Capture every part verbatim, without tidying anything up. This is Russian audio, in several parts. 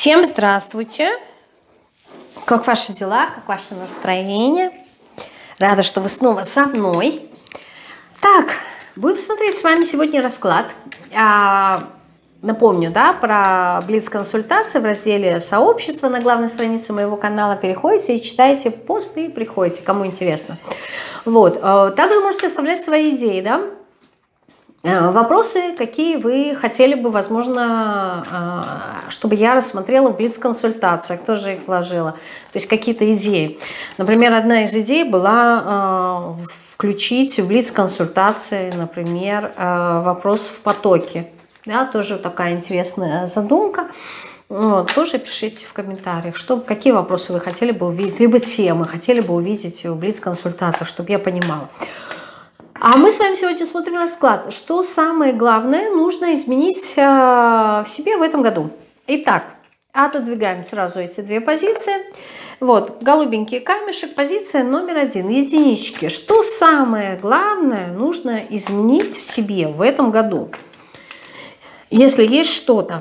Всем здравствуйте! Как ваши дела? Как ваше настроение? Рада, что вы снова со мной. Так, будем смотреть с вами сегодня расклад. А, напомню, да, про блиц-консультации в разделе «Сообщество» на главной странице моего канала. Переходите и читайте посты и приходите, кому интересно. Вот. Также можете оставлять свои идеи, да? Вопросы, какие вы хотели бы, возможно, чтобы я рассмотрела в блиц-консультациях, тоже их вложила. То есть какие-то идеи. Например, одна из идей была включить в блиц-консультации, например, вопрос в потоке. Да, тоже такая интересная задумка. Вот, тоже пишите в комментариях, что, какие вопросы вы хотели бы увидеть, либо темы хотели бы увидеть в блиц-консультациях, чтобы я понимала. А мы с вами сегодня смотрим расклад. Что самое главное нужно изменить э, в себе в этом году? Итак, отодвигаем сразу эти две позиции. Вот, голубенький камешек, позиция номер один, единички. Что самое главное нужно изменить в себе в этом году? Если есть что-то.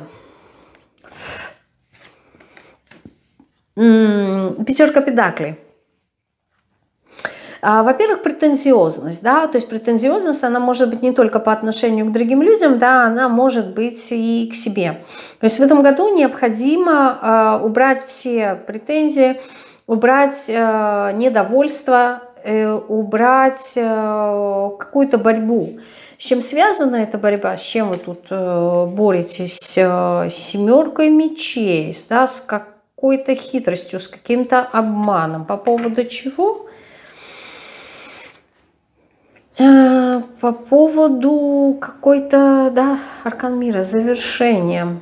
Пятерка педаклей. Во-первых, претензиозность, да, то есть претензиозность, она может быть не только по отношению к другим людям, да, она может быть и к себе. То есть в этом году необходимо э, убрать все претензии, убрать э, недовольство, э, убрать э, какую-то борьбу. С чем связана эта борьба, с чем вы тут э, боретесь? Э, с семеркой мечей, да, с какой-то хитростью, с каким-то обманом. По поводу чего? По поводу какой-то, да, аркан мира, завершения.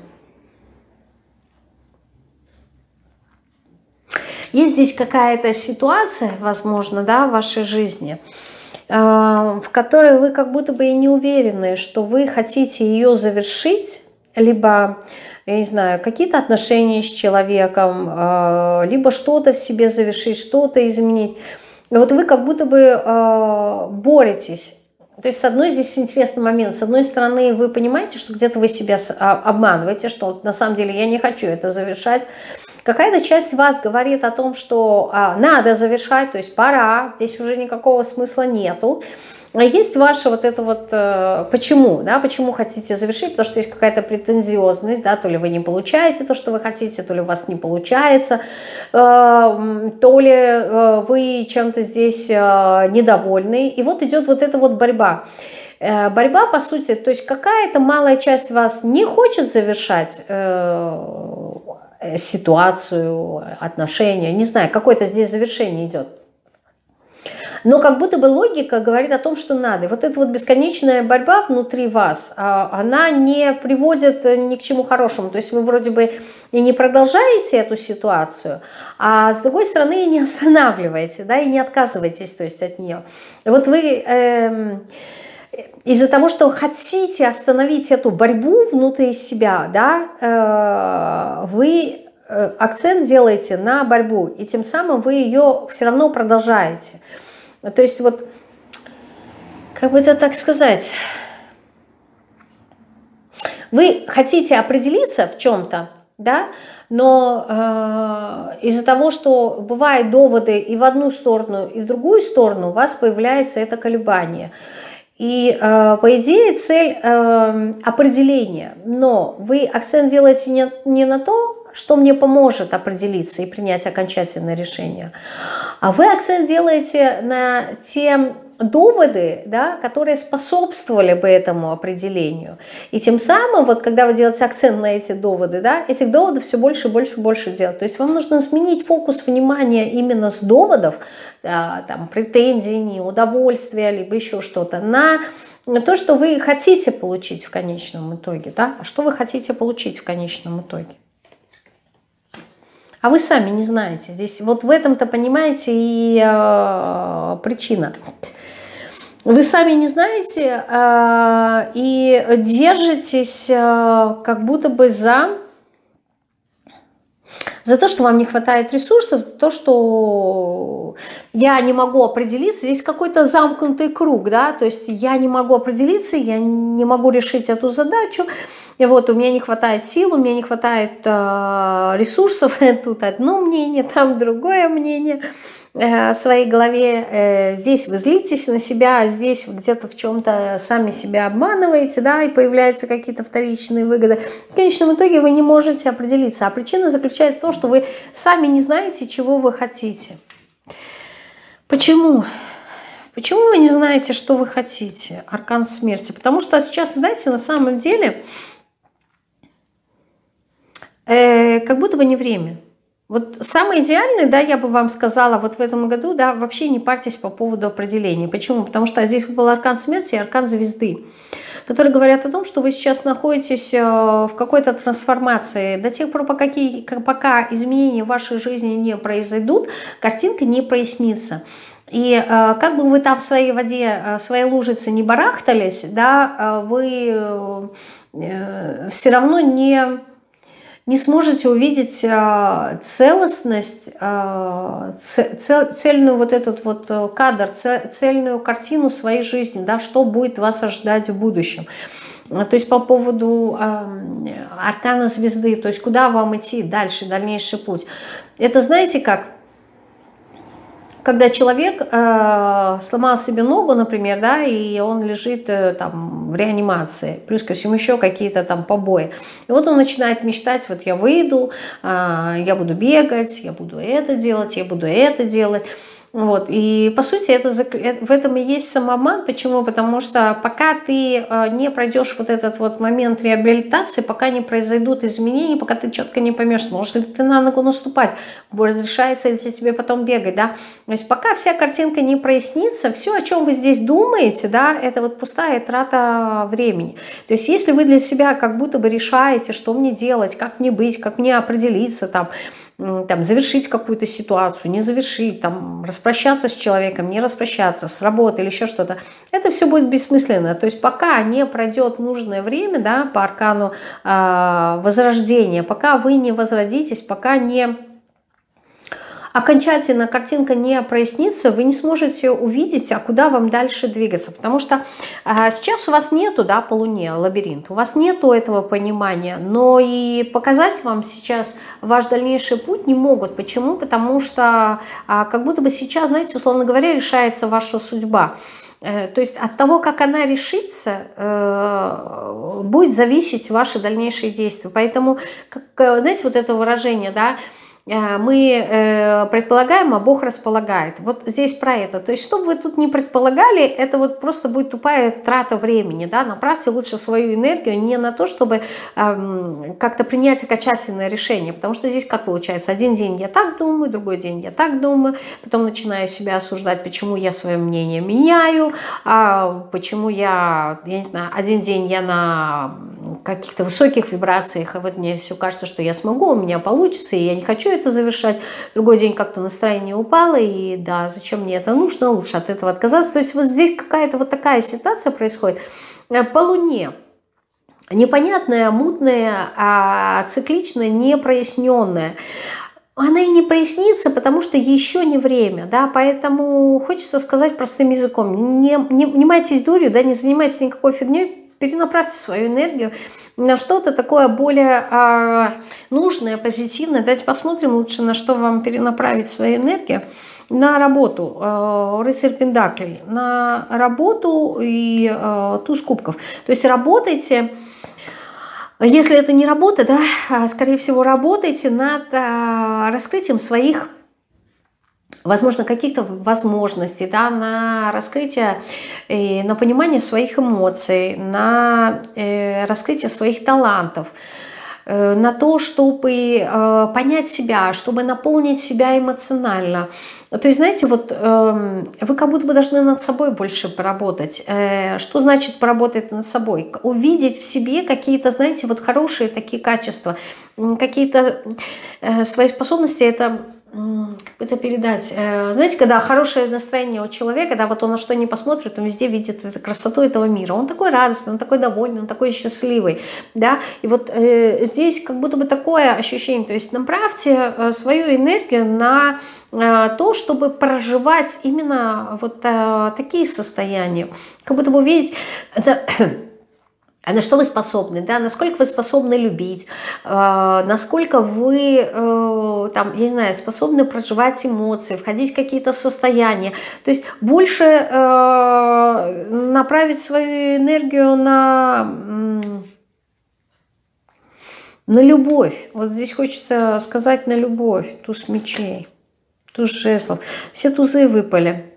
Есть здесь какая-то ситуация, возможно, да, в вашей жизни, в которой вы как будто бы и не уверены, что вы хотите ее завершить, либо, я не знаю, какие-то отношения с человеком, либо что-то в себе завершить, что-то изменить. Вот вы как будто бы э, боретесь. То есть, с одной, здесь интересный момент. С одной стороны, вы понимаете, что где-то вы себя обманываете, что вот, на самом деле я не хочу это завершать. Какая-то часть вас говорит о том, что э, надо завершать, то есть пора, здесь уже никакого смысла нету. А есть ваша вот это вот э, почему, да, почему хотите завершить, потому что есть какая-то претензиозность, да, то ли вы не получаете то, что вы хотите, то ли у вас не получается, э, то ли э, вы чем-то здесь э, недовольны, и вот идет вот эта вот борьба. Э, борьба, по сути, то есть какая-то малая часть вас не хочет завершать э, ситуацию, отношения, не знаю, какое-то здесь завершение идет. Но как будто бы логика говорит о том, что надо. И вот эта вот бесконечная борьба внутри вас, она не приводит ни к чему хорошему. То есть вы вроде бы и не продолжаете эту ситуацию, а с другой стороны и не останавливаете, да, и не отказываетесь, то есть, от нее. И вот вы э, из-за того, что хотите остановить эту борьбу внутри себя, да, э, вы акцент делаете на борьбу, и тем самым вы ее все равно продолжаете. То есть вот, как бы это так сказать, вы хотите определиться в чем-то, да, но э, из-за того, что бывают доводы и в одну сторону, и в другую сторону, у вас появляется это колебание. И э, по идее цель э, определения, но вы акцент делаете не, не на то, что мне поможет определиться и принять окончательное решение, а вы акцент делаете на те доводы, да, которые способствовали бы этому определению. И тем самым, вот когда вы делаете акцент на эти доводы, да, этих доводов все больше и больше и больше делать. То есть вам нужно сменить фокус внимания именно с доводов, да, там, претензий, неудовольствия, либо еще что-то, на то, что вы хотите получить в конечном итоге. Да? А что вы хотите получить в конечном итоге? А вы сами не знаете. Здесь вот в этом-то, понимаете, и э, причина. Вы сами не знаете э, и держитесь э, как будто бы за За то, что вам не хватает ресурсов, за то, что я не могу определиться. Здесь какой-то замкнутый круг, да, то есть я не могу определиться, я не могу решить эту задачу. И вот у меня не хватает сил, у меня не хватает э, ресурсов. Тут одно мнение, там другое мнение э, в своей голове. Э, здесь вы злитесь на себя, а здесь вы где-то в чем-то сами себя обманываете, да, и появляются какие-то вторичные выгоды. В конечном итоге вы не можете определиться. А причина заключается в том, что вы сами не знаете, чего вы хотите. Почему? Почему вы не знаете, что вы хотите? Аркан смерти. Потому что сейчас, знаете, на самом деле... Э, как будто бы не время. Вот самое идеальное, да, я бы вам сказала, вот в этом году, да, вообще не парьтесь по поводу определения. Почему? Потому что здесь был аркан смерти и аркан звезды, которые говорят о том, что вы сейчас находитесь в какой-то трансформации. До тех пор, пока, пока изменения в вашей жизни не произойдут, картинка не прояснится. И э, как бы вы там в своей воде, в своей лужице не барахтались, да, вы э, все равно не... не сможете увидеть э, целостность, э, цел, цельную вот этот вот кадр, цельную картину своей жизни, да, что будет вас ожидать в будущем. То есть по поводу э, аркана звезды, то есть куда вам идти дальше, дальнейший путь. Это знаете как? Когда человек э, сломал себе ногу, например, да, и он лежит э, там в реанимации, плюс ко всему еще какие-то там побои. И вот он начинает мечтать, вот я выйду, э, я буду бегать, я буду это делать, я буду это делать. Вот. И по сути это, в этом и есть самообман. Почему? Потому что пока ты не пройдешь вот этот вот момент реабилитации, пока не произойдут изменения, пока ты четко не поймешь, можешь ли ты на ногу наступать, разрешается ли тебе потом бегать, да. То есть пока вся картинка не прояснится, все, о чем вы здесь думаете, да, это вот пустая трата времени. То есть если вы для себя как будто бы решаете, что мне делать, как мне быть, как мне определиться, там, там, завершить какую-то ситуацию, не завершить, там, распрощаться с человеком, не распрощаться, с работы или еще что-то, это все будет бессмысленно. То есть пока не пройдет нужное время, да, по аркану э, возрождения, пока вы не возродитесь, пока не... окончательно картинка не прояснится, вы не сможете увидеть, а куда вам дальше двигаться. Потому что э, сейчас у вас нету, да, по Луне лабиринт, у вас нету этого понимания, но и показать вам сейчас ваш дальнейший путь не могут. Почему? Потому что э, как будто бы сейчас, знаете, условно говоря, решается ваша судьба. Э, то есть от того, как она решится, э, будет зависеть ваши дальнейшие действия. Поэтому, как, знаете, вот это выражение, да, мы э, предполагаем, а Бог располагает. Вот здесь про это. То есть, что бы вы тут не предполагали, это вот просто будет тупая трата времени. Да? Направьте лучше свою энергию не на то, чтобы э, как-то принять окончательное решение. Потому что здесь как получается? Один день я так думаю, другой день я так думаю. Потом начинаю себя осуждать, почему я свое мнение меняю, а почему я, я не знаю, один день я на каких-то высоких вибрациях, и вот мне все кажется, что я смогу, у меня получится, и я не хочу это завершать. Другой день как-то настроение упало, и да, зачем мне это нужно, лучше от этого отказаться. То есть вот здесь какая-то вот такая ситуация происходит. По Луне непонятная, мутная, а цикличная, непроясненная. Она и не прояснится, потому что еще не время, да, поэтому хочется сказать простым языком, не, не занимайтесь дурью, да, не занимайтесь никакой фигней, перенаправьте свою энергию на что-то такое более э, нужное, позитивное. Давайте посмотрим лучше, на что вам перенаправить свою энергию. На работу, э, рыцарь Пентаклей, на работу и э, туз кубков. То есть работайте, если это не работа, да, скорее всего, работайте над э, раскрытием своих, возможно, каких-то возможностей, да, на раскрытие, э, на понимание своих эмоций, на э, раскрытие своих талантов, э, на то, чтобы э, понять себя, чтобы наполнить себя эмоционально. То есть, знаете, вот э, вы как будто бы должны над собой больше поработать. Э, что значит поработать над собой? Увидеть в себе какие-то, знаете, вот хорошие такие качества, какие-то э, свои способности. Это как бы это передать? Знаете, когда хорошее настроение у человека, да, вот он на что не посмотрит, он везде видит эту красоту этого мира. Он такой радостный, он такой довольный, он такой счастливый, да. И вот э, здесь как будто бы такое ощущение, то есть направьте э, свою энергию на э, то, чтобы проживать именно вот э, такие состояния. Как будто бы увидеть... Это, а на что вы способны, да, насколько вы способны любить, э, насколько вы, э, там, я не знаю, способны проживать эмоции, входить в какие-то состояния. То есть больше э, направить свою энергию на, на любовь. Вот здесь хочется сказать на любовь, туз мечей, туз жезлов. Все тузы выпали.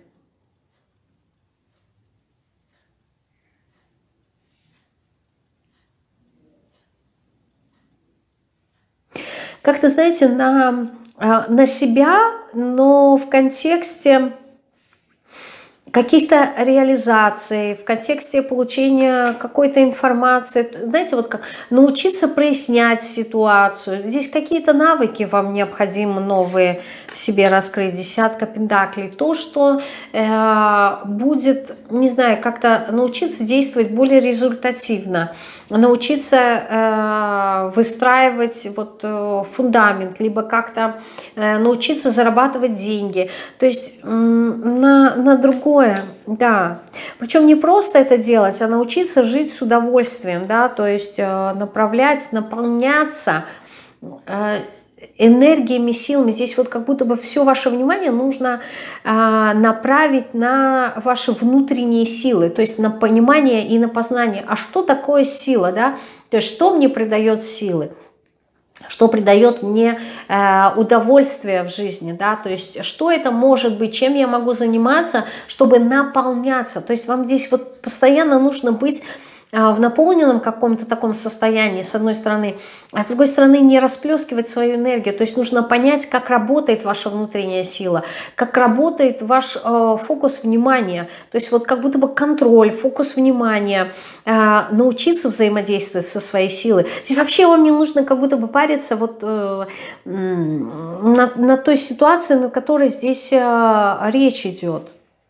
Как-то, знаете, на, на себя, но в контексте каких-то реализаций, в контексте получения какой-то информации. Знаете, вот как научиться прояснять ситуацию. Здесь какие-то навыки вам необходимо новые в себе раскрыть. Десятка пентаклей. То, что э, будет, не знаю, как-то научиться действовать более результативно. Научиться э, выстраивать вот, э, фундамент, либо как-то э, научиться зарабатывать деньги. То есть э, на, на другое, да. Причем не просто это делать, а научиться жить с удовольствием, да, то есть э, направлять, наполняться э, энергиями, силами. Здесь вот как будто бы все ваше внимание нужно а, направить на ваши внутренние силы, то есть на понимание и на познание. А что такое сила, да? То есть что мне придает силы? Что придает мне э, удовольствие в жизни, да, то есть что это может быть, чем я могу заниматься, чтобы наполняться. То есть вам здесь вот постоянно нужно быть в наполненном каком-то таком состоянии, с одной стороны, а с другой стороны не расплескивать свою энергию. То есть нужно понять, как работает ваша внутренняя сила, как работает ваш э, фокус внимания. То есть вот как будто бы контроль, фокус внимания, э, научиться взаимодействовать со своей силой. Здесь вообще вам не нужно как будто бы париться вот, э, на, на той ситуации, на которой здесь э, речь идет.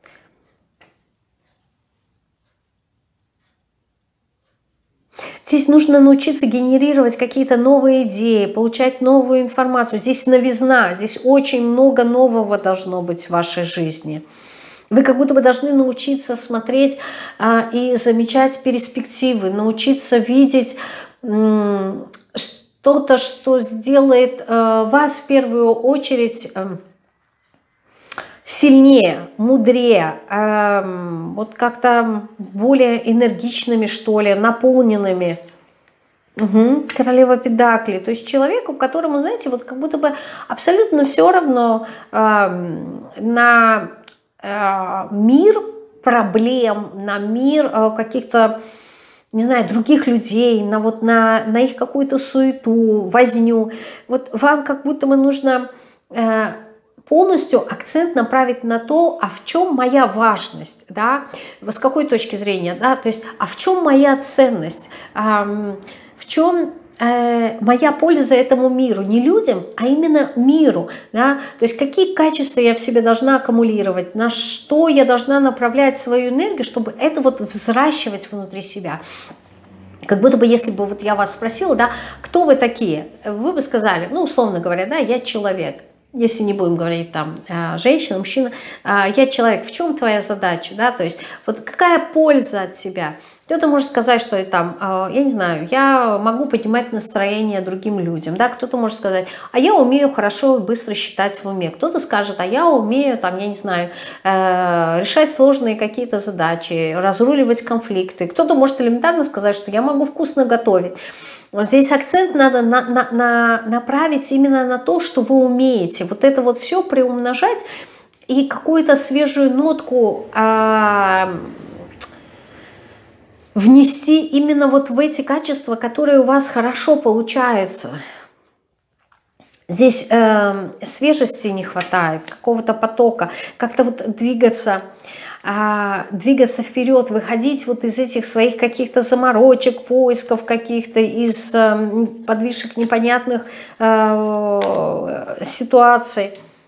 Здесь нужно научиться генерировать какие-то новые идеи, получать новую информацию. Здесь новизна, здесь очень много нового должно быть в вашей жизни. Вы как будто бы должны научиться смотреть а, и замечать перспективы, научиться видеть что-то, что сделает а, вас в первую очередь а, сильнее, мудрее, э, вот как-то более энергичными, что ли, наполненными. Угу. Королева пентаклей. То есть человеку, которому, знаете, вот как будто бы абсолютно все равно э, на э, мир проблем, на мир э, каких-то, не знаю, других людей, на, вот на, на их какую-то суету, возню. Вот вам как будто бы нужно... Э, полностью акцент направить на то, а в чем моя важность, да, с какой точки зрения, да, то есть, а в чем моя ценность, а, в чем э, моя польза этому миру, не людям, а именно миру, да, то есть какие качества я в себе должна аккумулировать, на что я должна направлять свою энергию, чтобы это вот взращивать внутри себя. Как будто бы, если бы вот я вас спросила, да, кто вы такие, вы бы сказали, ну, условно говоря, да, я человек. Если не будем говорить там женщина, мужчина, я человек, в чем твоя задача, да, то есть вот какая польза от себя? Кто-то может сказать, что там, я не знаю, я могу поднимать настроение другим людям, да, кто-то может сказать, а я умею хорошо и быстро считать в уме, кто-то скажет, а я умею, там, я не знаю, решать сложные какие-то задачи, разруливать конфликты, кто-то может элементарно сказать, что я могу вкусно готовить. Вот здесь акцент надо на, на, на, направить именно на то, что вы умеете. Вот это вот все приумножать и какую-то свежую нотку а, внести именно вот в эти качества, которые у вас хорошо получаются. Здесь э, свежести не хватает, какого-то потока, как-то вот двигаться... двигаться вперед, выходить вот из этих своих каких-то заморочек, поисков каких-то, из э, подвижек непонятных э, ситуаций.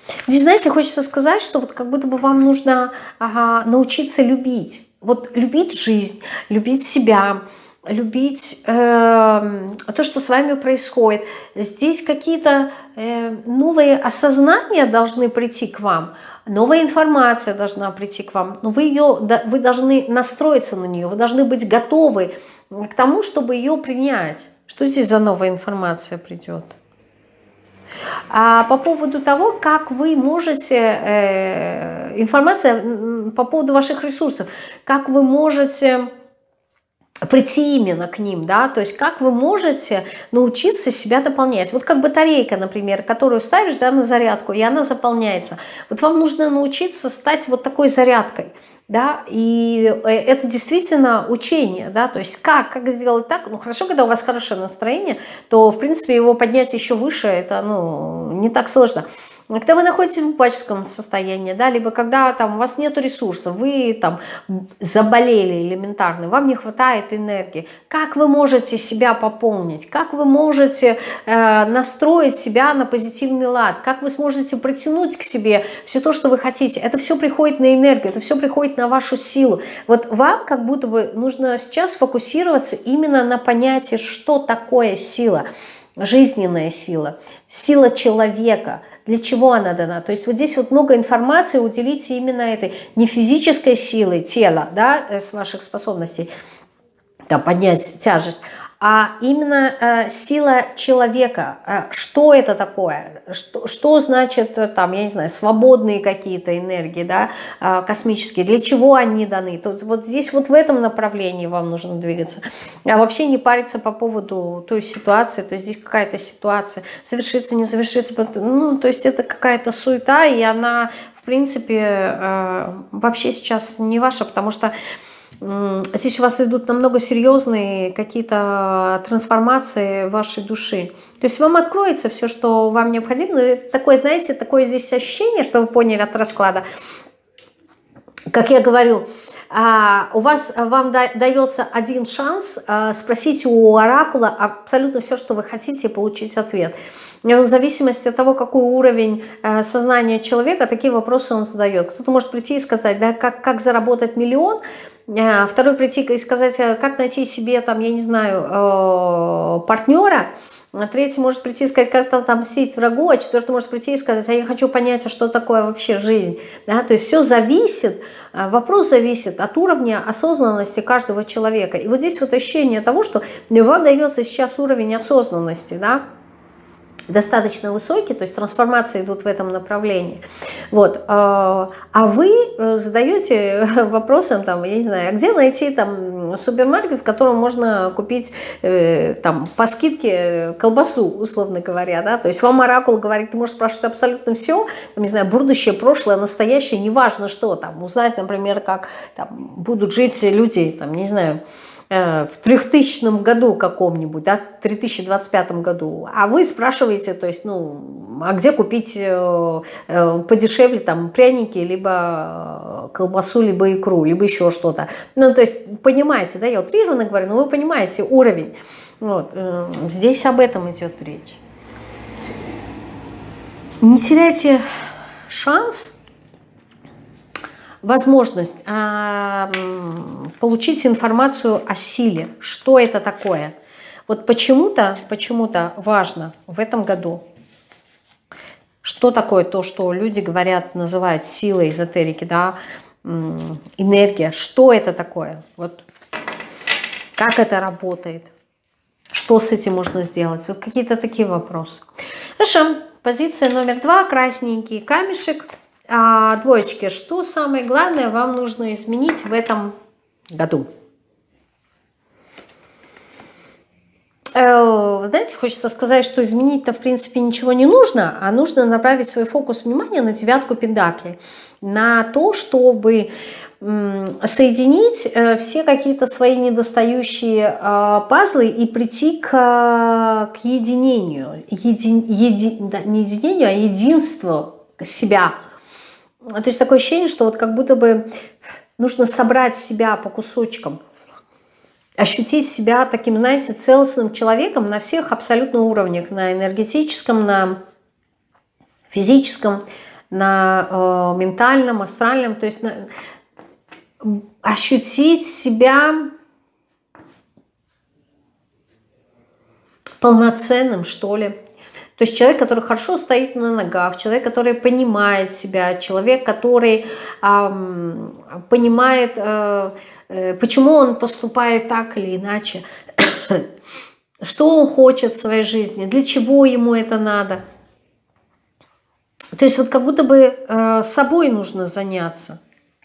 Здесь, знаете, хочется сказать, что вот как будто бы вам нужно ага, научиться любить. Вот любить жизнь, любить себя, любить э, то, что с вами происходит. Здесь какие-то э, новые осознания должны прийти к вам, новая информация должна прийти к вам, но вы, ее, вы должны настроиться на нее, вы должны быть готовы к тому, чтобы ее принять. Что здесь за новая информация придет? А по поводу того, как вы можете, э, информация по поводу ваших ресурсов, как вы можете прийти именно к ним, да, то есть как вы можете научиться себя дополнять. Вот как батарейка, например, которую ставишь, да, на зарядку, и она заполняется. Вот вам нужно научиться стать вот такой зарядкой, да, и это действительно учение, да, то есть как, как сделать так, ну хорошо, когда у вас хорошее настроение, то в принципе его поднять еще выше, это, ну, не так сложно. Когда вы находитесь в упадническом состоянии, да, либо когда там, у вас нет ресурсов, вы там заболели элементарно, вам не хватает энергии, как вы можете себя пополнить, как вы можете э, настроить себя на позитивный лад, как вы сможете притянуть к себе все то, что вы хотите. Это все приходит на энергию, это все приходит на вашу силу. Вот вам как будто бы нужно сейчас сфокусироваться именно на понятии, что такое сила, жизненная сила, сила человека. Для чего она дана? То есть вот здесь вот много информации уделите именно этой не физической силой тела, да, с ваших способностей, да, поднять тяжесть, а именно э, сила человека. Э, что это такое? Что, что значит, там, я не знаю, свободные какие-то энергии, да, э, космические? Для чего они даны? Тут, вот здесь вот в этом направлении вам нужно двигаться. А вообще не париться по поводу той ситуации. То есть здесь какая-то ситуация совершится, не завершится. Ну, то есть это какая-то суета, и она, в принципе, э, вообще сейчас не ваша, потому что здесь у вас идут намного серьезные какие-то трансформации вашей души. То есть вам откроется все, что вам необходимо. Это такое, знаете, такое здесь ощущение, что вы поняли от расклада. Как я говорю, у вас, вам дается один шанс спросить у оракула абсолютно все, что вы хотите, и получить ответ. В зависимости от того, какой уровень сознания человека, такие вопросы он задает. Кто-то может прийти и сказать, да, как, как заработать миллион, второй прийти и сказать, как найти себе, там, я не знаю, партнера, третий может прийти и сказать, как отомстить врагу, а четвертый может прийти и сказать, а я хочу понять, а что такое вообще жизнь. Да? То есть все зависит, вопрос зависит от уровня осознанности каждого человека. И вот здесь вот ощущение того, что вам дается сейчас уровень осознанности, да, достаточно высокий, то есть трансформации идут в этом направлении. Вот. А вы задаете вопросом, там, я не знаю, а где найти там супермаркет, в котором можно купить э, там, по скидке колбасу, условно говоря, да, то есть вам оракул говорит, ты можешь спрашивать абсолютно все, там, не знаю, будущее, прошлое, настоящее, неважно что, там, узнать, например, как там, будут жить люди, там, не знаю, в трехтысячном году каком-нибудь, да, в три тысячи двадцать пятом году, а вы спрашиваете, то есть, ну, а где купить э, э, подешевле там пряники, либо колбасу, либо икру, либо еще что-то. Ну, то есть, понимаете, да, я утрированно говорю, но вы понимаете уровень. Вот, э, здесь об этом идет речь. Не теряйте шанс, возможность а, получить информацию о силе, что это такое. Вот почему-то, почему-то важно в этом году, что такое то, что люди говорят, называют силой эзотерики, да, энергия, что это такое, вот как это работает, что с этим можно сделать, вот какие-то такие вопросы. Хорошо, позиция номер два, красненький камешек. А, двоечки, что самое главное вам нужно изменить в этом году? Э, знаете, хочется сказать, что изменить-то в принципе ничего не нужно, а нужно направить свой фокус внимания на девятку пентаклей, на то, чтобы м, соединить э, все какие-то свои недостающие э, пазлы и прийти к, к единению, еди, еди, да, не единению, а единству себя. То есть такое ощущение, что вот как будто бы нужно собрать себя по кусочкам, ощутить себя таким, знаете, целостным человеком на всех абсолютно уровнях, на энергетическом, на физическом, на э, ментальном, астральном, то есть на, ощутить себя полноценным, что ли. То есть человек, который хорошо стоит на ногах, человек, который понимает себя, человек, который э, понимает, э, э, почему он поступает так или иначе, что он хочет в своей жизни, для чего ему это надо. То есть вот как будто бы э, собой нужно заняться.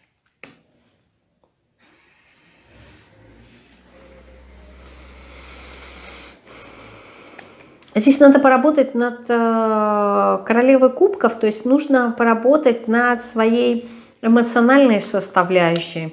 Здесь надо поработать над э, королевой кубков, то есть нужно поработать над своей эмоциональной составляющей.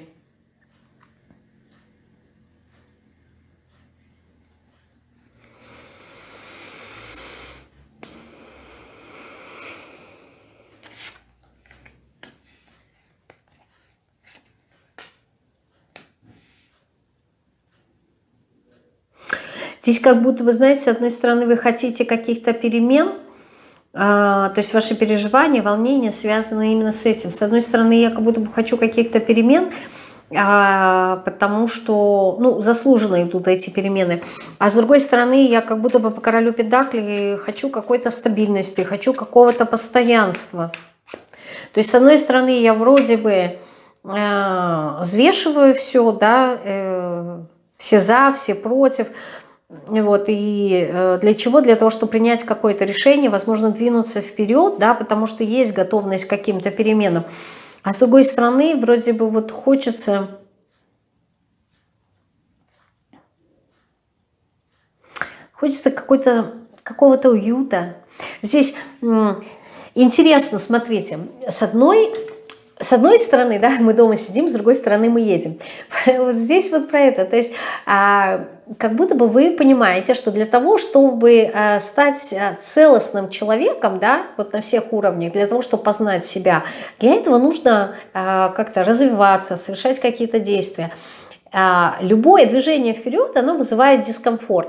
Здесь как будто вы, знаете, с одной стороны вы хотите каких-то перемен, то есть ваши переживания, волнения связаны именно с этим. С одной стороны, я как будто бы хочу каких-то перемен, потому что, ну, заслуженно идут эти перемены. А с другой стороны, я как будто бы по королю Пентаклей хочу какой-то стабильности, хочу какого-то постоянства. То есть, с одной стороны, я вроде бы взвешиваю все, да, все за, все против. Вот, и для чего? Для того, чтобы принять какое-то решение, возможно, двинуться вперед, да, потому что есть готовность к каким-то переменам. А с другой стороны, вроде бы вот хочется хочется какой-то какого-то уюта. Здесь интересно, смотрите, с одной С одной стороны, да, мы дома сидим, с другой стороны мы едем. Вот здесь вот про это. То есть а, как будто бы вы понимаете, что для того, чтобы а, стать целостным человеком, да, вот на всех уровнях, для того, чтобы познать себя, для этого нужно а, как-то развиваться, совершать какие-то действия. А, любое движение вперед, оно вызывает дискомфорт.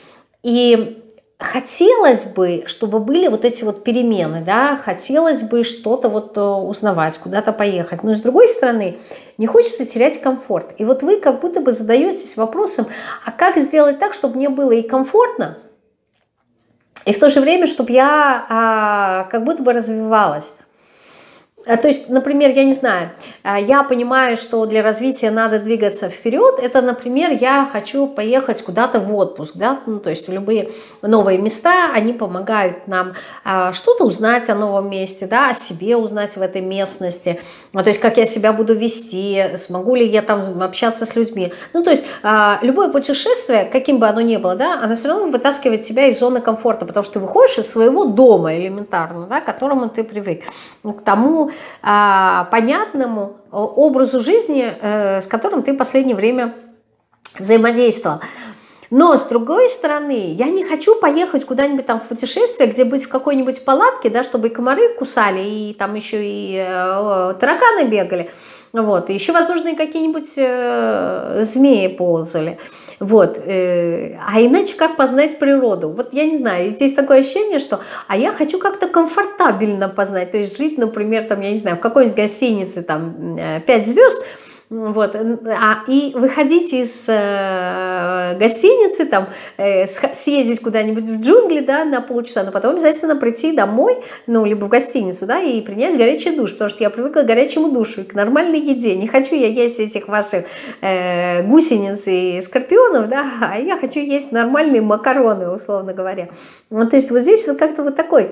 И хотелось бы, чтобы были вот эти вот перемены, да, хотелось бы что-то вот узнавать, куда-то поехать. Но с другой стороны, не хочется терять комфорт. И вот вы как будто бы задаетесь вопросом, а как сделать так, чтобы мне было и комфортно, и в то же время, чтобы я а, как будто бы развивалась. То есть, например, я не знаю, я понимаю, что для развития надо двигаться вперед. Это, например, я хочу поехать куда-то в отпуск, да, ну, то есть любые новые места, они помогают нам что-то узнать о новом месте, да, о себе узнать в этой местности, то есть как я себя буду вести, смогу ли я там общаться с людьми. Ну, то есть любое путешествие, каким бы оно ни было, да, оно все равно вытаскивает тебя из зоны комфорта, потому что ты выходишь из своего дома элементарно, да, к которому ты привык, к тому понятному образу жизни, с которым ты в последнее время взаимодействовал. Но, с другой стороны, я не хочу поехать куда-нибудь там в путешествие, где быть в какой-нибудь палатке, да, чтобы и комары кусали, и там еще и э, тараканы бегали, вот, и еще, возможно, и какие-нибудь э, змеи ползали. Вот, э, а иначе как познать природу? Вот я не знаю, здесь такое ощущение, что а я хочу как-то комфортабельно познать, то есть жить, например, там, я не знаю, в какой-нибудь гостинице, там, пять звезд, вот, а, и выходить из э, гостиницы, там, э, съездить куда-нибудь в джунгли, да, на полчаса, но потом обязательно прийти домой, ну, либо в гостиницу, да, и принять горячий душ, потому что я привыкла к горячему душу и к нормальной еде. Не хочу я есть этих ваших э, гусениц и скорпионов, да, а я хочу есть нормальные макароны, условно говоря. Ну, то есть вот здесь вот как-то вот такой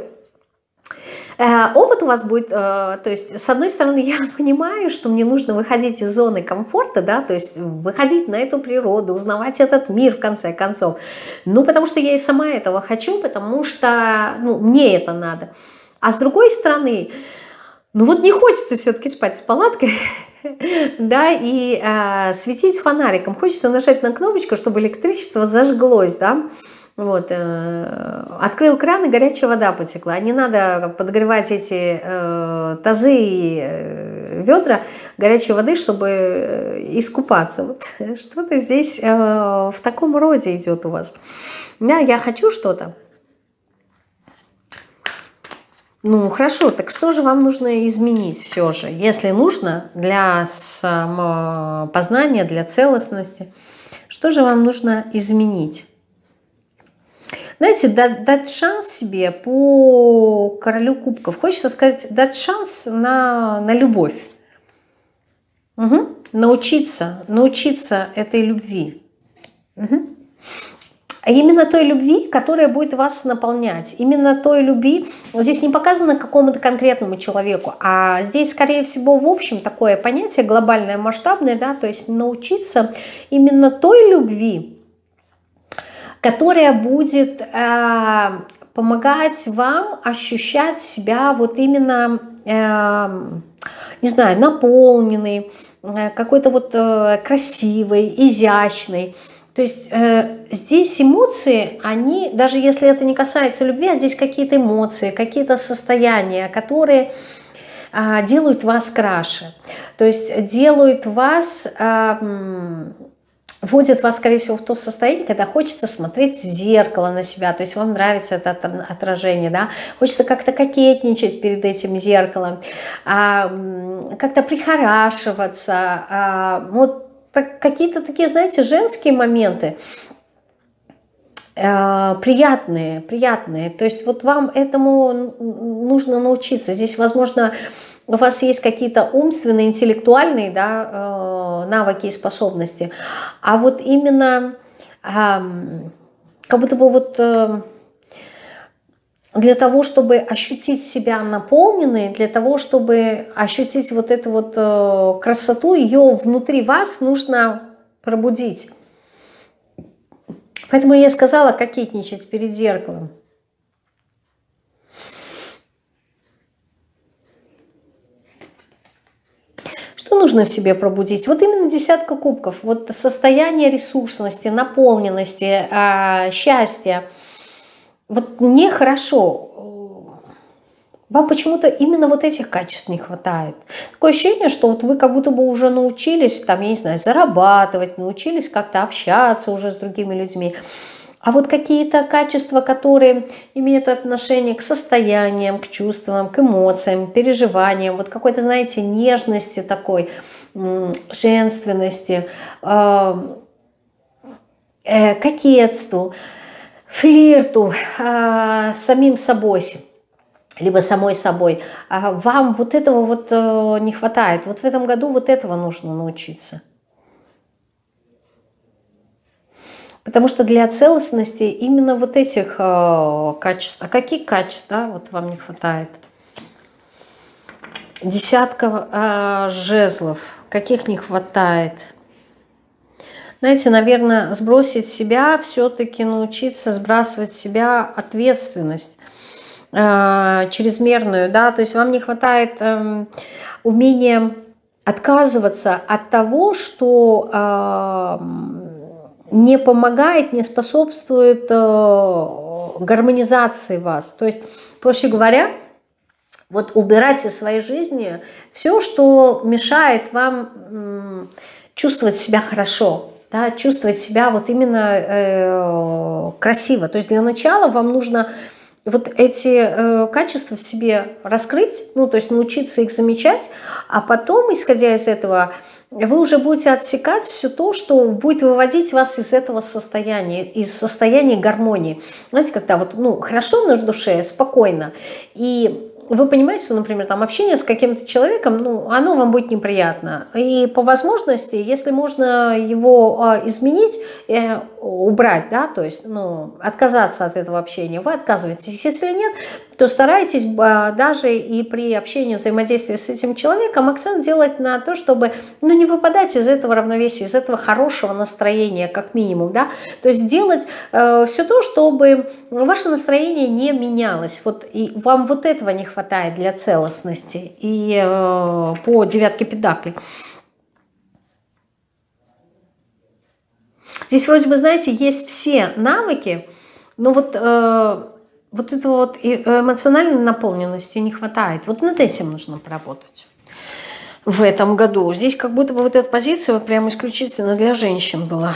опыт у вас будет, то есть, с одной стороны, я понимаю, что мне нужно выходить из зоны комфорта, да, то есть выходить на эту природу, узнавать этот мир, в конце концов, ну, потому что я и сама этого хочу, потому что, ну, мне это надо. А с другой стороны, ну, вот не хочется все-таки спать с палаткой, да, и э, светить фонариком, хочется нажать на кнопочку, чтобы электричество зажглось, да. Вот, э, открыл кран, и горячая вода потекла. Не надо подогревать эти э, тазы и э, ведра горячей воды, чтобы искупаться. Вот, что-то здесь э, в таком роде идет у вас. Да, я хочу что-то. Ну, хорошо, так что же вам нужно изменить все же? Если нужно для самопознания, для целостности, что же вам нужно изменить? Знаете, дать, дать шанс себе по королю кубков. Хочется сказать, дать шанс на, на любовь. Угу. Научиться, научиться этой любви. Угу. Именно той любви, которая будет вас наполнять. Именно той любви. Здесь не показано какому-то конкретному человеку, а здесь, скорее всего, в общем, такое понятие глобальное, масштабное, да, то есть научиться именно той любви, которая будет э, помогать вам ощущать себя вот именно, э, не знаю, наполненной, э, какой-то вот э, красивой, изящной. То есть э, здесь эмоции, они, даже если это не касается любви, а здесь какие-то эмоции, какие-то состояния, которые э, делают вас краше. То есть делают вас, э, вводят вас, скорее всего, в то состояние, когда хочется смотреть в зеркало на себя, то есть вам нравится это отражение, да, хочется как-то кокетничать перед этим зеркалом, э, как-то прихорашиваться, э, вот, какие-то такие, знаете, женские моменты, э, приятные, приятные. То есть вот вам этому нужно научиться. Здесь, возможно, у вас есть какие-то умственные, интеллектуальные, да, э, навыки и способности. А вот именно э, как будто бы вот... Э, для того, чтобы ощутить себя наполненной, для того, чтобы ощутить вот эту вот э, красоту, ее внутри вас нужно пробудить. Поэтому я сказала кокетничать перед зеркалом. Что нужно в себе пробудить? Вот именно десятка кубков. Вот состояние ресурсности, наполненности, э, счастья. Вот нехорошо. Вам почему-то именно вот этих качеств не хватает. Такое ощущение, что вот вы как будто бы уже научились, там, я не знаю, зарабатывать, научились как-то общаться уже с другими людьми. А вот какие-то качества, которые имеют отношение к состояниям, к чувствам, к эмоциям, переживаниям, вот какой-то, знаете, нежности такой, женственности, кокетству, флирту э, с самим собой, либо самой собой, а вам вот этого вот э, не хватает. Вот в этом году вот этого нужно научиться. Потому что для целостности именно вот этих э, качеств. А какие качества, да, вот вам не хватает? Десятка э, жезлов. Каких не хватает? Знаете, наверное, сбросить себя, все-таки научиться сбрасывать с себя ответственность э, чрезмерную, да, то есть вам не хватает э, умения отказываться от того, что э, не помогает, не способствует э, гармонизации вас. То есть, проще говоря, вот убирать из своей жизни все, что мешает вам э, чувствовать себя хорошо. Да, чувствовать себя вот именно э, красиво. То есть для начала вам нужно вот эти э, качества в себе раскрыть, ну, то есть научиться их замечать, а потом, исходя из этого, вы уже будете отсекать все то, что будет выводить вас из этого состояния, из состояния гармонии. Знаете, когда вот, ну, хорошо на душе, спокойно, и вы понимаете, что, например, там общение с каким-то человеком, ну, оно вам будет неприятно. И по возможности, если можно его э, изменить, э, убрать, да, то есть, ну, отказаться от этого общения, вы отказываетесь. Если нет, то старайтесь э, даже и при общении, взаимодействии с этим человеком акцент делать на то, чтобы, ну, не выпадать из этого равновесия, из этого хорошего настроения, как минимум, да, то есть делать э, все то, чтобы ваше настроение не менялось. Вот, и вам вот этого не хватает. хватает для целостности и э, по девятке педаклей. Здесь вроде бы, знаете, есть все навыки, но вот, э, вот этого вот эмоциональной наполненности не хватает. Вот над этим нужно поработать в этом году. Здесь как будто бы вот эта позиция вот прямо исключительно для женщин была.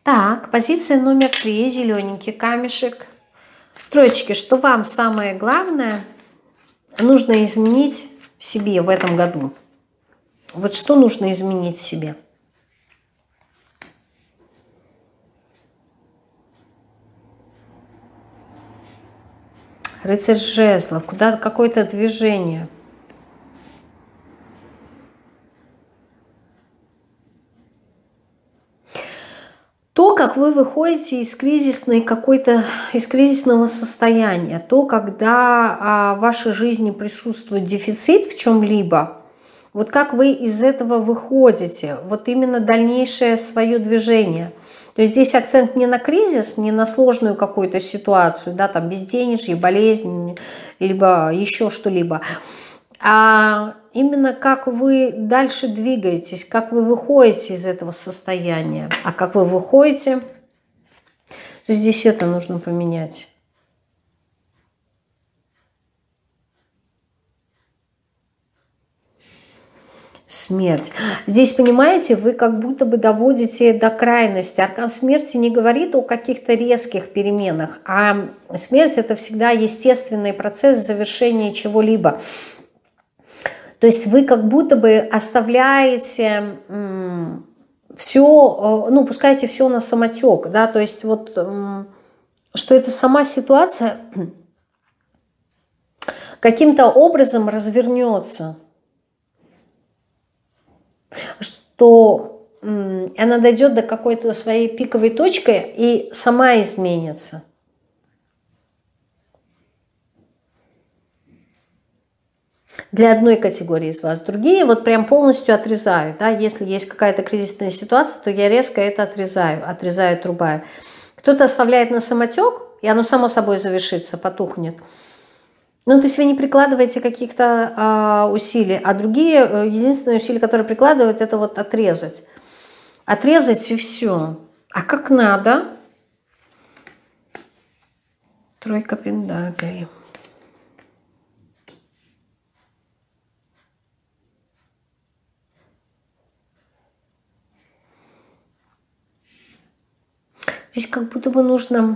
Так, позиция номер три, зелененький камешек. Троечки, что вам самое главное нужно изменить в себе в этом году? Вот что нужно изменить в себе? Рыцарь жезлов, куда какое-то движение. То, как вы выходите из кризисной какой-то, из кризисного состояния, то, когда а, в вашей жизни присутствует дефицит в чем-либо, вот как вы из этого выходите, вот именно дальнейшее свое движение. То есть здесь акцент не на кризис, не на сложную какую-то ситуацию, да, там безденежье, болезнь, либо еще что-либо, а именно как вы дальше двигаетесь, как вы выходите из этого состояния. А как вы выходите, то здесь это нужно поменять. Смерть. Здесь, понимаете, вы как будто бы доводите до крайности. Аркан смерти не говорит о каких-то резких переменах, а смерть — это всегда естественный процесс завершения чего-либо. То есть вы как будто бы оставляете все, ну, пускаете все на самотек, да, то есть вот, что эта сама ситуация каким-то образом развернется, что она дойдет до какой-то своей пиковой точки и сама изменится. Для одной категории из вас. Другие вот прям полностью отрезаю. Да? Если есть какая-то кризисная ситуация, то я резко это отрезаю, отрезаю, отрубаю. Кто-то оставляет на самотек, и оно само собой завершится, потухнет. Ну, то есть вы не прикладываете каких-то а, усилий, а другие, единственное усилие, которое прикладывают, это вот отрезать. Отрезать и все. А как надо? Тройка пентаклей. Здесь как будто бы нужно...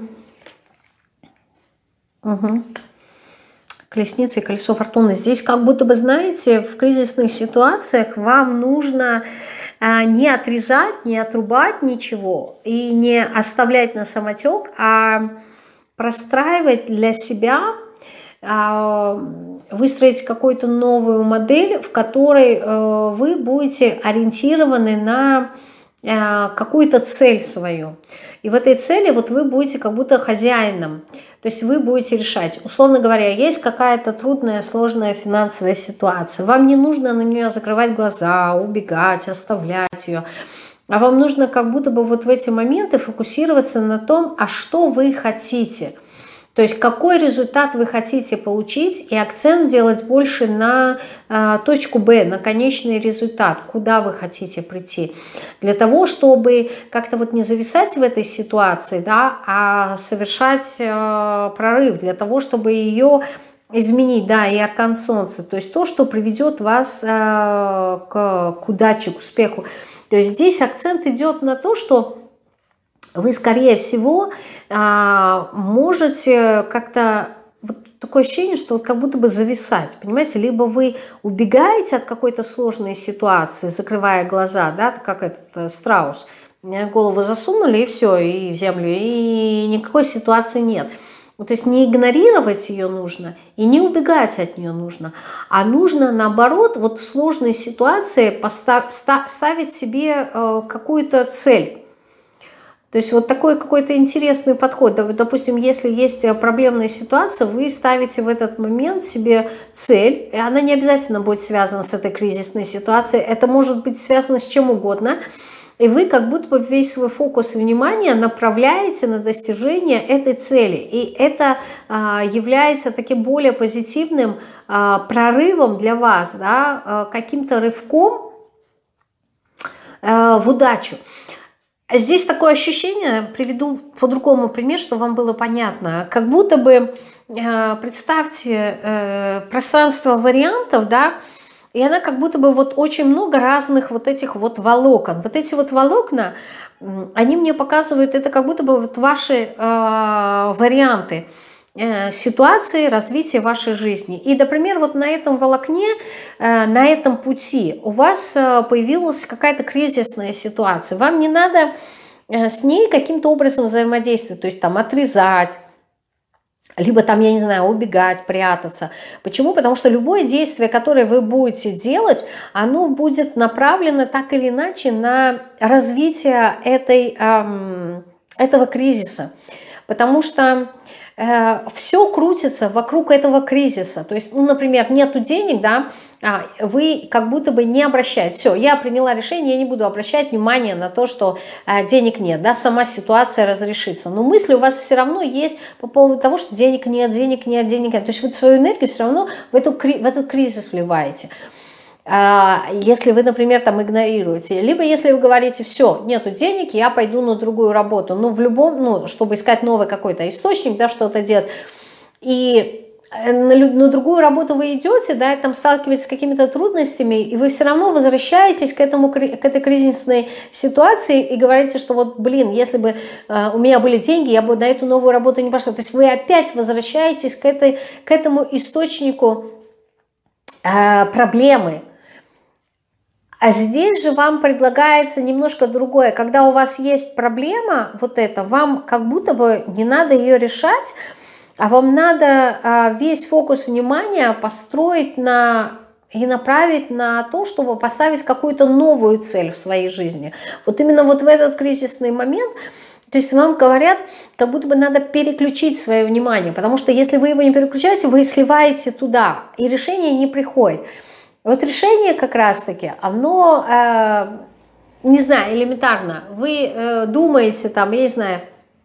Угу. Колесница и колесо фортуны. Здесь как будто бы, знаете, в кризисных ситуациях вам нужно а, не отрезать, не отрубать ничего и не оставлять на самотек, а простраивать для себя, а, выстроить какую-то новую модель, в которой а, вы будете ориентированы на а, какую-то цель свою. И в этой цели вот вы будете как будто хозяином. То есть вы будете решать. Условно говоря, есть какая-то трудная, сложная финансовая ситуация. Вам не нужно на нее закрывать глаза, убегать, оставлять ее. А вам нужно как будто бы вот в эти моменты фокусироваться на том, а что вы хотите. То есть какой результат вы хотите получить, и акцент делать больше на э, точку Б, на конечный результат, куда вы хотите прийти. Для того, чтобы как-то вот не зависать в этой ситуации, да, а совершать э, прорыв, для того, чтобы ее изменить, да, и аркан солнца, то есть то, что приведет вас э, к, к удаче, к успеху. То есть здесь акцент идет на то, что вы, скорее всего, можете как-то, вот такое ощущение, что вот как будто бы зависать, понимаете, либо вы убегаете от какой-то сложной ситуации, закрывая глаза, да, как этот страус, голову засунули и все, и в землю, и никакой ситуации нет. То есть не игнорировать ее нужно и не убегать от нее нужно, а нужно наоборот вот в сложной ситуации постав, ставить себе какую-то цель. То есть вот такой какой-то интересный подход. Допустим, если есть проблемная ситуация, вы ставите в этот момент себе цель, и она не обязательно будет связана с этой кризисной ситуацией, это может быть связано с чем угодно, и вы как будто бы весь свой фокус внимания направляете на достижение этой цели. И это а, является таким более позитивным а, прорывом для вас, да, а, каким-то рывком а, в удачу. Здесь такое ощущение, приведу по-другому пример, чтобы вам было понятно. Как будто бы, представьте, пространство вариантов, да, и она как будто бы вот очень много разных вот этих вот волокон. Вот эти вот волокна, они мне показывают, это как будто бы вот ваши э, варианты э, ситуации развития вашей жизни. И, например, вот на этом волокне, э, на этом пути у вас э, появилась какая-то кризисная ситуация. Вам не надо э, с ней каким-то образом взаимодействовать, то есть там отрезать, либо там, я не знаю, убегать, прятаться. Почему? Потому что любое действие, которое вы будете делать, оно будет направлено так или иначе на развитие этой, эм, этого кризиса. Потому что э, все крутится вокруг этого кризиса. То есть, ну, например, нету денег, да, а, вы как будто бы не обращаете. Все, я приняла решение, я не буду обращать внимание на то, что а, денег нет, да, сама ситуация разрешится. Но мысли у вас все равно есть по поводу того, что денег нет, денег нет, денег нет. То есть вы свою энергию все равно в, эту, в этот кризис вливаете. А, если вы, например, там игнорируете, либо если вы говорите, все, нету денег, я пойду на другую работу, ну, в любом, ну, чтобы искать новый какой-то источник, да, что-то делать, и На, на другую работу вы идете, да, и там сталкиваетесь с какими-то трудностями, и вы все равно возвращаетесь к, этому, к этой кризисной ситуации и говорите, что вот, блин, если бы э, у меня были деньги, я бы на эту новую работу не пошла. То есть вы опять возвращаетесь к, этой, к этому источнику э, проблемы. А здесь же вам предлагается немножко другое. Когда у вас есть проблема, вот это, вам как будто бы не надо ее решать, а вам надо а, весь фокус внимания построить на, и направить на то, чтобы поставить какую-то новую цель в своей жизни. Вот именно вот в этот кризисный момент, то есть вам говорят, как будто бы надо переключить свое внимание, потому что если вы его не переключаете, вы сливаете туда, и решение не приходит. Вот решение как раз-таки, оно, э, не знаю, элементарно. Вы э, думаете, там, я не знаю,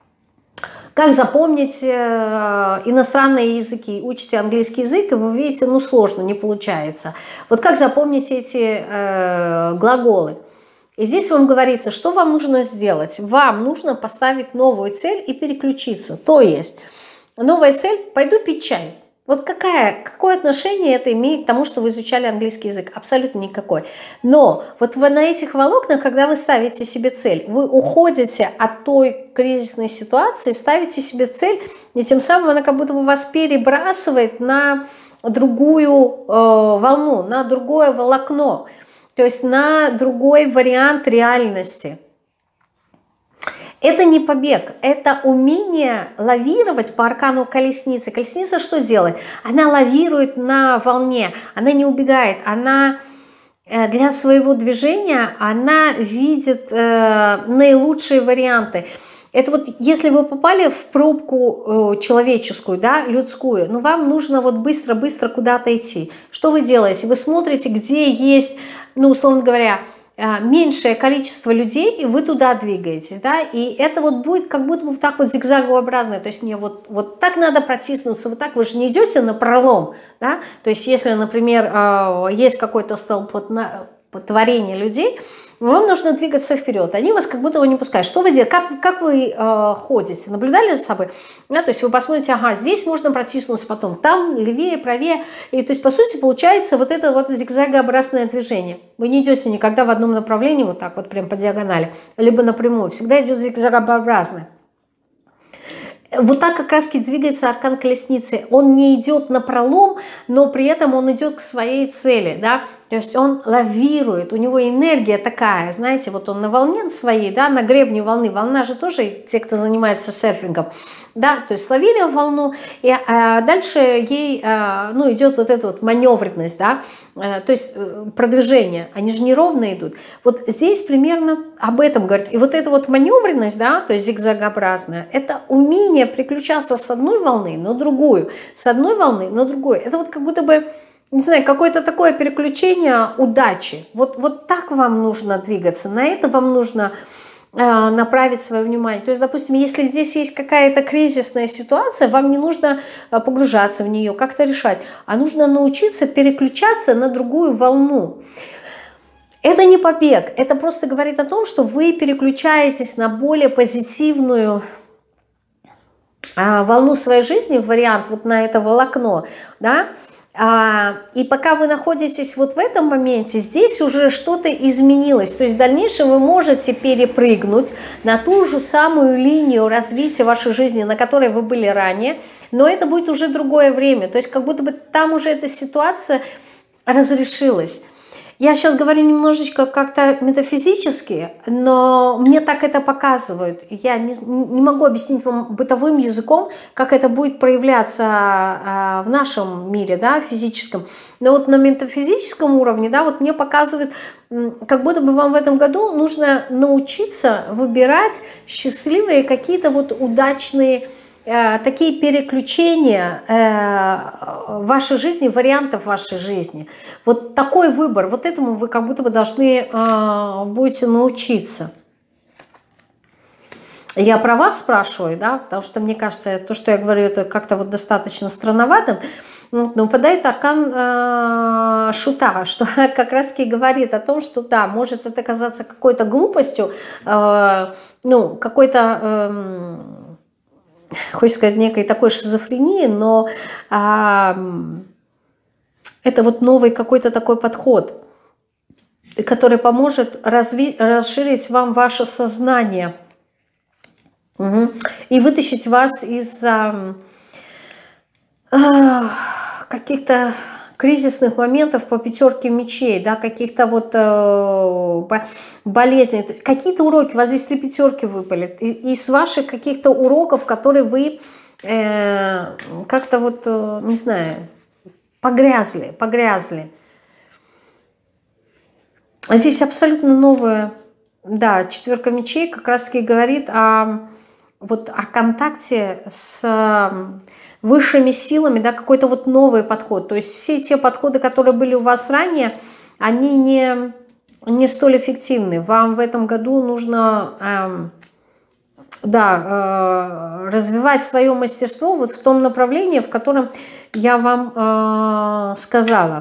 как запомнить э, иностранные языки, учите английский язык, и вы видите, ну сложно, не получается. Вот как запомнить эти э, глаголы? И здесь вам говорится, что вам нужно сделать. Вам нужно поставить новую цель и переключиться. То есть новая цель – пойду пить чай. Вот какая, какое отношение это имеет к тому, что вы изучали английский язык? Абсолютно никакой. Но вот вы на этих волокнах, когда вы ставите себе цель, вы уходите от той кризисной ситуации, ставите себе цель, и тем самым она как будто бы вас перебрасывает на другую э, волну, на другое волокно, то есть на другой вариант реальности. Это не побег, это умение лавировать по аркану колесницы. Колесница что делает? Она лавирует на волне, она не убегает, она для своего движения, она видит э, наилучшие варианты. Это вот если вы попали в пробку э, человеческую, да, людскую, ну вам нужно вот быстро-быстро куда-то идти. Что вы делаете? Вы смотрите, где есть, ну условно говоря, меньшее количество людей, и вы туда двигаетесь, да, и это вот будет как будто бы вот так вот зигзагообразное, то есть мне вот, вот так надо протиснуться, вот так вы же не идете на пролом, да, то есть если, например, есть какой-то столпотворение людей, вам нужно двигаться вперед, они вас как будто бы не пускают. Что вы делаете? Как, как вы э, ходите? Наблюдали за собой? Да, то есть вы посмотрите, ага, здесь можно протиснуться, потом там, левее, правее. И то есть, по сути, получается вот это вот зигзагообразное движение. Вы не идете никогда в одном направлении, вот так вот прям по диагонали, либо напрямую. Всегда идет зигзагообразное. Вот так как раз двигается аркан колесницы. Он не идет на пролом, но при этом он идет к своей цели, да. То есть он лавирует, у него энергия такая, знаете, вот он на волне своей, да, на гребне волны. Волна же тоже, те, кто занимается серфингом, да, то есть словили волну, и а, дальше ей, а, ну, идет вот эта вот маневренность, да, а, то есть продвижение, они же неровно идут. Вот здесь примерно об этом говорит. И вот эта вот маневренность, да, то есть зигзагообразная, это умение переключаться с одной волны на другую, с одной волны на другую. Это вот как будто бы, не знаю, какое-то такое переключение удачи. Вот, вот так вам нужно двигаться, на это вам нужно э, направить свое внимание. То есть, допустим, если здесь есть какая-то кризисная ситуация, вам не нужно погружаться в нее, как-то решать, а нужно научиться переключаться на другую волну. Это не побег, это просто говорит о том, что вы переключаетесь на более позитивную э, волну своей жизни, вариант вот на это волокно, да. И пока вы находитесь вот в этом моменте, здесь уже что-то изменилось. То есть в дальнейшем вы можете перепрыгнуть на ту же самую линию развития вашей жизни, на которой вы были ранее, но это будет уже другое время. То есть как будто бы там уже эта ситуация разрешилась. Я сейчас говорю немножечко как-то метафизически, но мне так это показывают. Я не, не могу объяснить вам бытовым языком, как это будет проявляться а, в нашем мире, да, физическом. Но вот на метафизическом уровне, да, вот мне показывают, как будто бы вам в этом году нужно научиться выбирать счастливые какие-то вот удачные такие переключения в вашей жизни, вариантов вашей жизни. Вот такой выбор, вот этому вы как будто бы должны будете научиться. Я про вас спрашиваю, да, потому что мне кажется, то, что я говорю, это как-то вот достаточно странноватым. Но выпадает аркан э, шута, что как раз таки говорит о том, что да, может это казаться какой-то глупостью, э, ну, какой-то... Э, хочется сказать, некой такой шизофрении, но а, это вот новый какой-то такой подход, который поможет разви- расширить вам ваше сознание, угу, и вытащить вас из а, а, каких-то кризисных моментов по пятерке мечей, да, каких-то вот э, болезней, какие-то уроки, у вас здесь три пятерки выпали, из ваших каких-то уроков, которые вы э, как-то вот, э, не знаю, погрязли, погрязли. А здесь абсолютно новое, да, четверка мечей как раз-таки говорит о, вот, о контакте с высшими силами, да, какой-то вот новый подход. То есть все те подходы, которые были у вас ранее, они не, не столь эффективны. Вам в этом году нужно э, да, э, развивать свое мастерство вот в том направлении, в котором я вам э, сказала.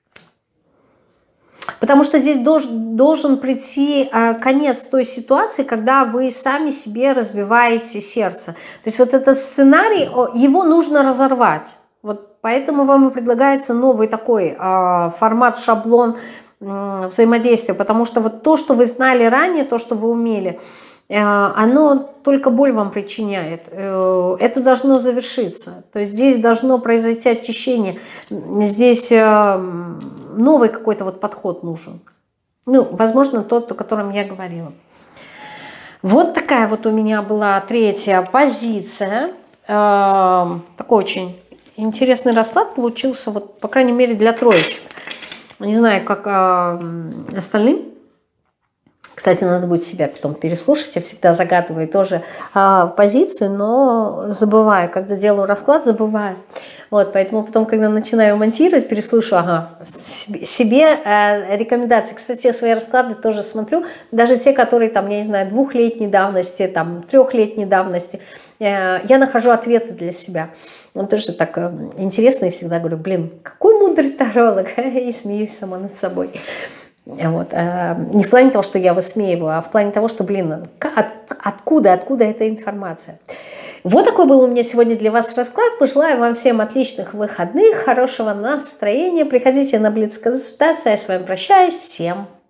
Потому что здесь должен, должен прийти э, конец той ситуации, когда вы сами себе разбиваете сердце. То есть вот этот сценарий, его нужно разорвать. Вот поэтому вам и предлагается новый такой э, формат, шаблон э, взаимодействия. Потому что вот то, что вы знали ранее, то, что вы умели, э, оно только боль вам причиняет. Э, это должно завершиться. То есть здесь должно произойти очищение. Здесь... Э, новый какой-то вот подход нужен. Ну, возможно, тот, о котором я говорила. Вот такая вот у меня была третья позиция. Э, такой очень интересный расклад получился, вот, по крайней мере, для троечек. Не знаю, как э, остальным. Кстати, надо будет себя потом переслушать. Я всегда загадываю тоже э, позицию, но забываю. Когда делаю расклад, забываю. Вот, поэтому потом, когда начинаю монтировать, переслушаю, ага, себе э, рекомендации. Кстати, я свои расклады тоже смотрю, даже те, которые, там, я не знаю, двухлетней давности, там, трехлетней давности, э, я нахожу ответы для себя. Он тоже так э, интересно, и всегда говорю, блин, какой мудрый таролог, и смеюсь сама над собой. Вот. Э, не в плане того, что я высмеиваю, а в плане того, что, блин, от, откуда, откуда эта информация. Вот такой был у меня сегодня для вас расклад. Пожелаю вам всем отличных выходных, хорошего настроения. Приходите на блиц-консультацию. Я с вами прощаюсь. Всем пока.